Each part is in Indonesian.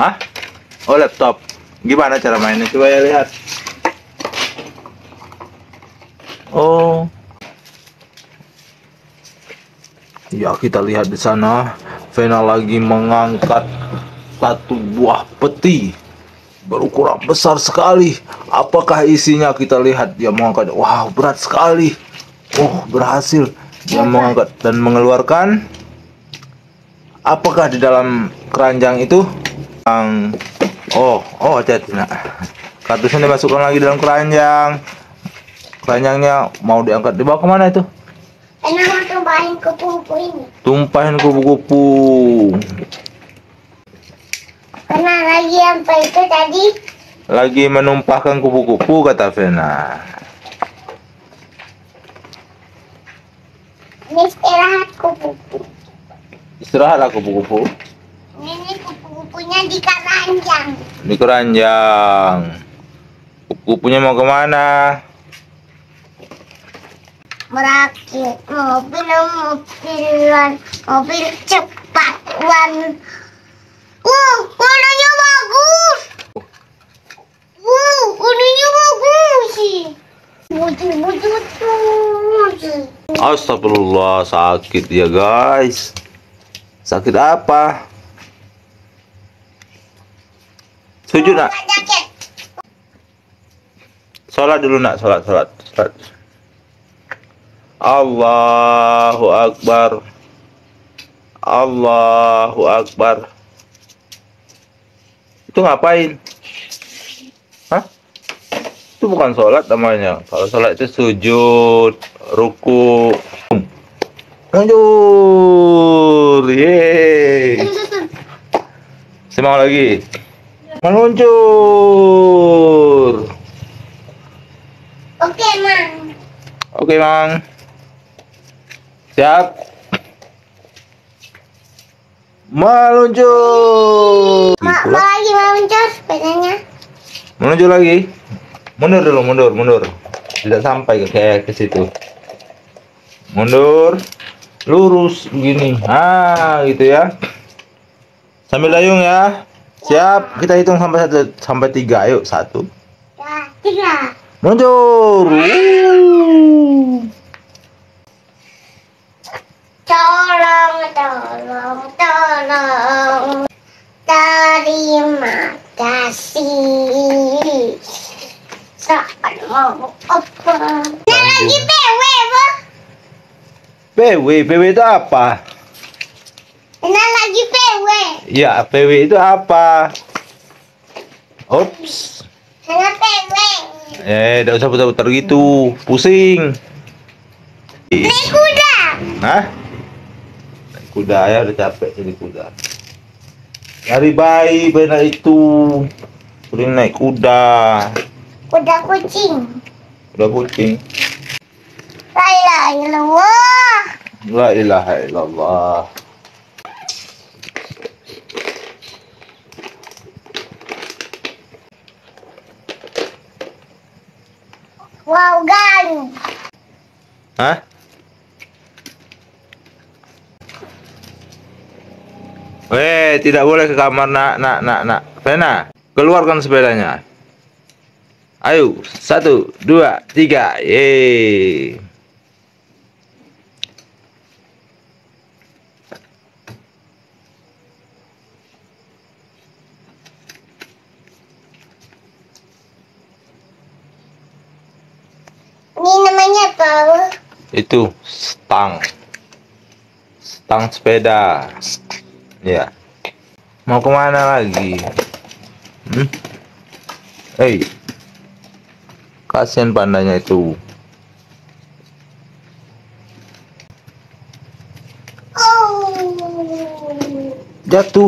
Hah? Oh, laptop. Gimana cara mainnya? Coba ya lihat. Oh. Ya, kita lihat di sana. Vena lagi mengangkat satu buah peti berukuran besar sekali. Apakah isinya? Kita lihat dia mengangkat. Wow, berat sekali. Oh, berhasil. Dia mengangkat dan mengeluarkan. Apakah di dalam keranjang itu? Oh, hati-hati nak. Kardusnya dimasukkan lagi dalam keranjang. Keranjangnya mau diangkat, dibawa kemana itu? Enak mau tumpahin kupu-kupu ini. Tumpahin kupu-kupu. Karena lagi apa itu tadi? Lagi menumpahkan kupu-kupu, kata Vena. Ini istirahat kupu-kupu. Istirahatlah kupu-kupu. Ini kupu-kupunya di keranjang. Di keranjang. Kupu-kupunya mau kemana? Merakit mobil cepat. Warnanya bagus. Warnanya bagus sih. Astagfirullah, sakit ya guys. Sakit apa? Sujud nak. Sholat dulu nak, sholat. Allahu Akbar. Allahu Akbar. Itu ngapain? Hah? Itu bukan sholat namanya. Kalau sholat itu sujud, ruku. Mundur. Yeay. Semangat lagi. Meluncur. Oke, Mang. Oke, Mang. Siap. Meluncur. Mau lagi meluncur sepedanya. Meluncur lagi. Mundur dulu, mundur. Tidak sampai ke situ. Mundur. Lurus begini. Gitu ya. Sambil dayung ya. Siap. Kita hitung sampai 3. Ayo, 1. Ya, 3. Meluncur. Tolong. Terima kasih. Saat mau apa? Nah, lagi PW, Bang. PW itu apa? Nah, lagi PW. Ya, PW itu apa? Ups. Nah, PW. Tidak usah putar-putar gitu. Pusing. Naik kuda. Hah? Naik kuda ya, udah capek jadi kuda. Lari bayi benar itu. Sering naik kuda. Kuda kucing. Kuda kucing. La ilaha illallah. La ilaha illallah. Wow, gan. Hah? Tidak boleh ke kamar, nak. Vena, keluarkan sepedanya. Ayo, 1, 2, 3. Yeay. Ini namanya apa? Itu stang sepeda ya. Mau kemana lagi? Kasihan pandanya itu. Jatuh.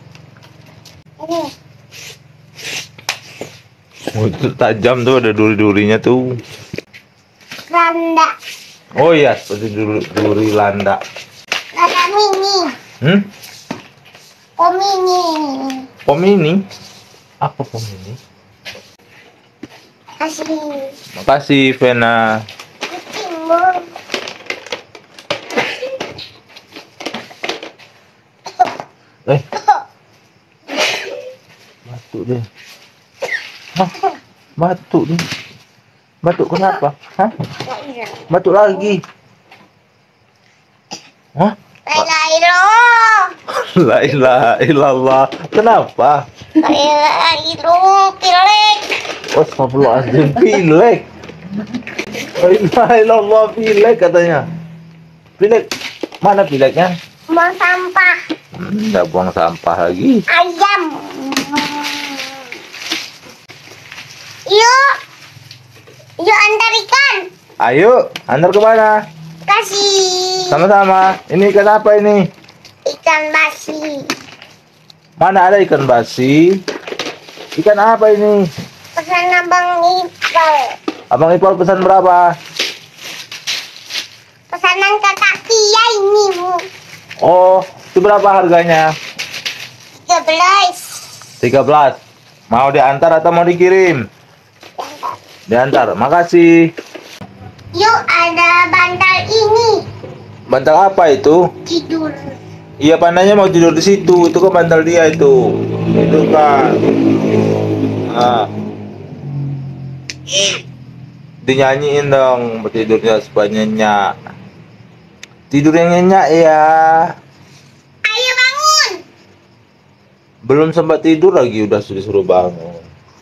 Itu tajam tuh, ada duri-durinya tuh. Landa. Oh iya, seperti duri landa. Landa mini. Oh, mini. Pom ini? Apa pom ini? Makasih, Vena. Kucing, Batuk dia. Hah? Batuk dia. Batuk kenapa? Hah? Batuk lagi. Hah? La ilaha La ilaha illallah. Kenapa? La ilaha illallah. Pilek. Astagfirullahaladzim, pilek. La ilaha illallah, pilek katanya. Pilek. Mana pileknya? Mau sampah. Nggak buang sampah lagi. Ayam. Yuk. Yuk antar ikan. Ayo, antar ke mana? Kasih. Sama-sama. Ini ikan apa ini? Ikan basi. Mana ada ikan basi? Ikan apa ini? Pesan Abang Ipal. Abang Ipal pesan berapa? Pesanan kakak Tia ini, Bu. Oh, itu berapa harganya? 13. 13. Mau diantar atau mau dikirim? Diantar. Makasih. Yuk ada bantal ini. Bantal apa itu? Tidur. Iya, pandanya mau tidur di situ. Itu kan bantal dia itu. Itu kan. Nah. Dinyanyiin dong tidurnya supaya nyenyak. Tidur yang nyenyak ya. Ayo bangun. Belum sempat tidur lagi udah disuruh bangun.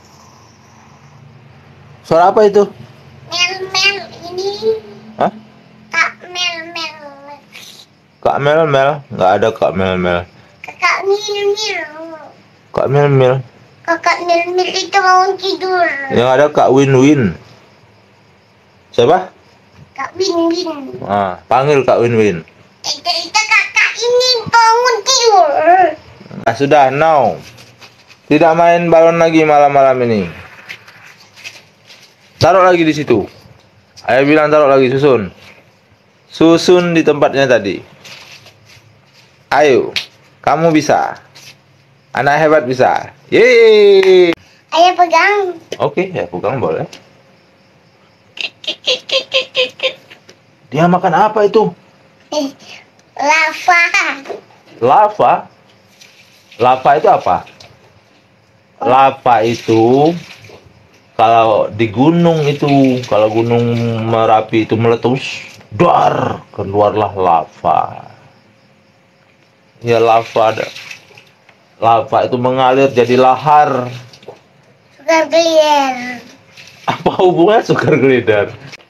Suara apa itu? Mel-mel ini. Hah? Kak Mel-mel. Kak Mel-mel? Nggak ada Kak Mel-mel. Kakak Mil-mil. Kak Mel-mel. Kakak Mil-mil itu mau tidur. Yang ada Kak Win-Win. Siapa? Kak Win-Win. Ah, panggil Kak Win-Win. Itu kakak ini bangun tidur. Nah, sudah, no. Tidak main balon lagi malam-malam ini. Taruh lagi di situ. Ayah bilang taruh lagi, susun. Susun di tempatnya tadi. Ayo, kamu bisa. Anak hebat bisa. Yeay. Ayo pegang. Oke, ya pegang boleh. Dia makan apa itu? Lava. Lava. Lava itu apa? Lava itu kalau di gunung itu, kalau gunung Merapi itu meletus, dar, keluarlah lava. Ya lava, lava itu mengalir jadi lahar. Sugar glider. Apa hubungannya sukar glider?